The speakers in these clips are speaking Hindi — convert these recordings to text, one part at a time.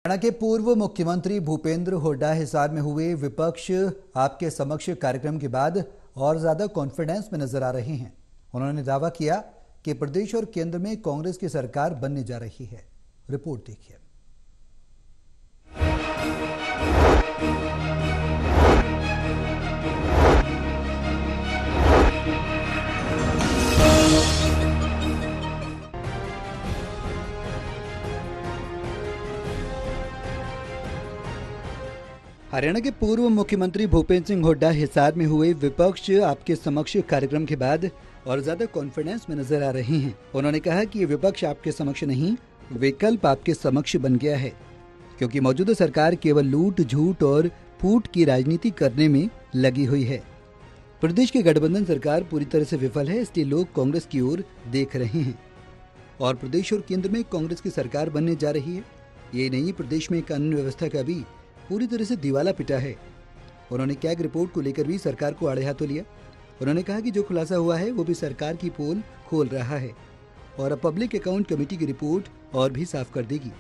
हरियाणा के पूर्व मुख्यमंत्री भूपेंद्र हुड्डा हिसार में हुए विपक्ष आपके समक्ष कार्यक्रम के बाद और ज्यादा कॉन्फिडेंस में नजर आ रहे हैं। उन्होंने दावा किया कि प्रदेश और केंद्र में कांग्रेस की सरकार बनने जा रही है। रिपोर्ट देखिए। हरियाणा के पूर्व मुख्यमंत्री भूपेंद्र सिंह हुड्डा हिसार में हुए विपक्ष आपके समक्ष कार्यक्रम के बाद और ज्यादा कॉन्फिडेंस में नजर आ रहे हैं। उन्होंने कहा कि ये विपक्ष आपके समक्ष नहीं, विकल्प आपके समक्ष बन गया है, क्योंकि मौजूदा सरकार केवल लूट, झूठ और फूट की राजनीति करने में लगी हुई है। प्रदेश की गठबंधन सरकार पूरी तरह से विफल है, इसलिए लोग कांग्रेस की ओर देख रहे हैं और प्रदेश और केंद्र में कांग्रेस की सरकार बनने जा रही है। ये नहीं, प्रदेश में कानून व्यवस्था का भी पूरी तरह से दिवाला पिटा है। उन्होंने कैग रिपोर्ट को लेकर भी सरकार को आड़े हाथों लिया। उन्होंने कहा कि जो खुलासा हुआ है वो भी सरकार की पोल खोल रहा है और अब पब्लिक अकाउंट कमेटी की रिपोर्ट और भी साफ कर देगी।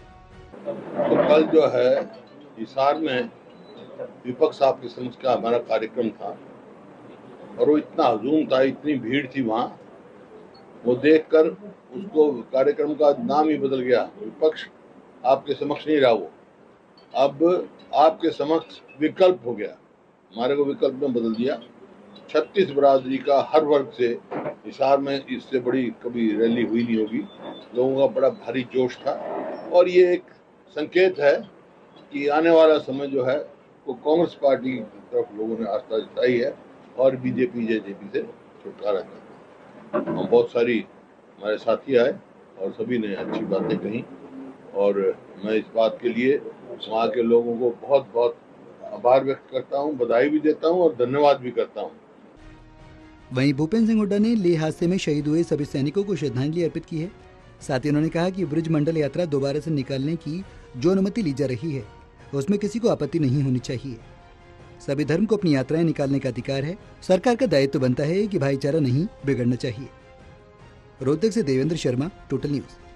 तो कल जो है हिसार में विपक्ष आपके समक्ष का हमारा कार्यक्रम था और वो इतना हजूम था, इतनी भीड़ थी वहाँ, वो देखकर उसको कार्यक्रम का नाम ही बदल गया। विपक्ष आपके समक्ष नहीं रहा, वो अब आपके समक्ष विकल्प हो गया। हमारे को विकल्प में बदल दिया। 36 बरादरी का हर वर्ग से हिसार में इससे बड़ी कभी रैली हुई नहीं होगी। लोगों का बड़ा भारी जोश था और ये एक संकेत है कि आने वाला समय जो है वो कांग्रेस पार्टी की तरफ लोगों ने आस्था जताई है और बीजेपी जेजेपी से छुटकारा चाहते हैं। हम बहुत सारी हमारे साथी आए और सभी ने अच्छी बातें कही और मैं इस बात के लिए वहाँ के लोगों को बहुत बहुत आभार व्यक्त करता हूँ, बधाई भी देता हूँ और धन्यवाद भी करता हूँ। वहीं भूपेंद्र सिंह हुड्डा ने लेह हादसे में शहीद हुए सभी सैनिकों को श्रद्धांजलि अर्पित की है। साथ ही उन्होंने कहा कि ब्रिज मंडल यात्रा दोबारा से निकालने की जो अनुमति ली जा रही है उसमें किसी को आपत्ति नहीं होनी चाहिए। सभी धर्म को अपनी यात्राएं निकालने का अधिकार है। सरकार का दायित्व बनता है कि भाईचारा नहीं बिगड़ना चाहिए। रोहतक से देवेंद्र शर्मा, टोटल न्यूज।